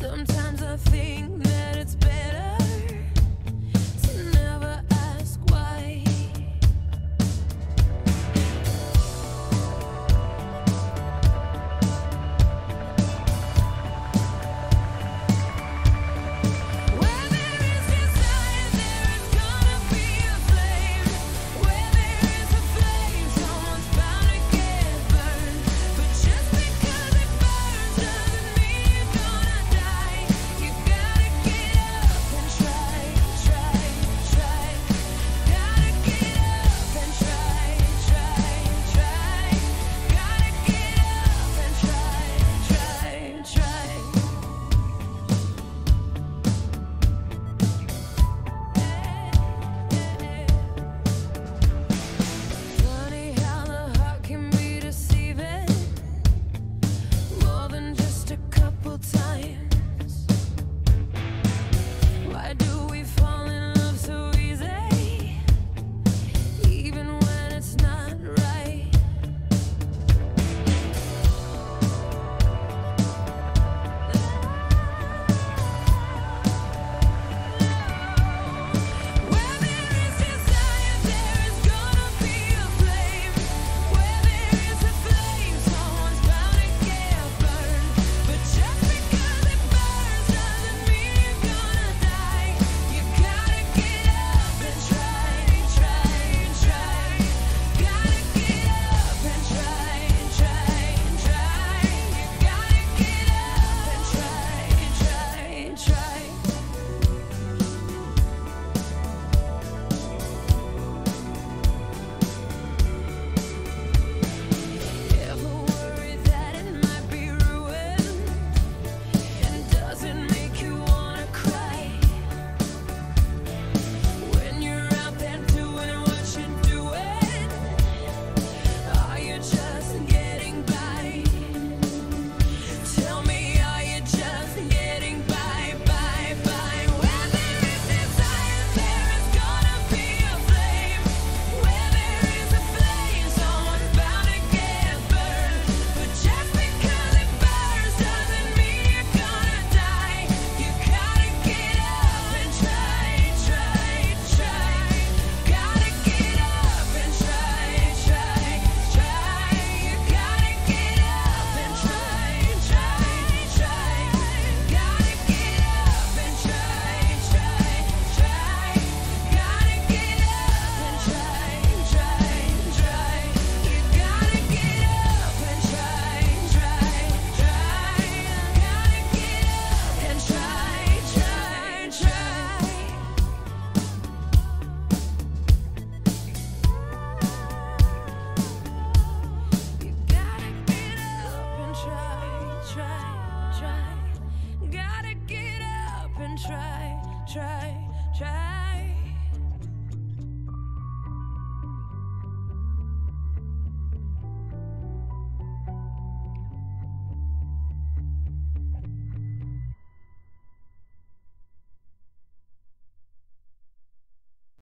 Sometimes I think that it's better to never ask why. Where there is desire, there is gonna be a flame. Where there is a flame, someone's bound to get burned. But just because it burns doesn't mean you're gonna die. You gotta get up and try, try, try. Gotta get up and try, try, try. Gotta get up and try, try, try. Funny how the heart can be deceiving more than just a couple times. Why do we fall in love so easy, even when it's not right? Where there is desire, there is gonna be a flame. Where there is a flame, someone's bound to get burned. But just because it burns doesn't mean you're gonna die. You gotta get up and try, try, try. Gotta get up and try, try, try. You gotta get up and try, try, try. Ever worry that it might be ruined and doesn't make you wanna cry? When you're out there doing what you're doing, are you just getting by? Tell me, are you just getting by, by, by? Where there is desire, there is gonna be a flame. Where there is a flame, someone's bound to get burned. But just because it burns doesn't mean you're gonna die. You gotta get up and try, try, try. Gotta get up and try, try, try. You gotta get up and try, try, try. Gotta get up and try, try, try. Gotta get up and try, try, try. You gotta get up and try, try, try. Gotta get up and try, try, try. You gotta get up and try, try, try. Gotta get up and try, try, try.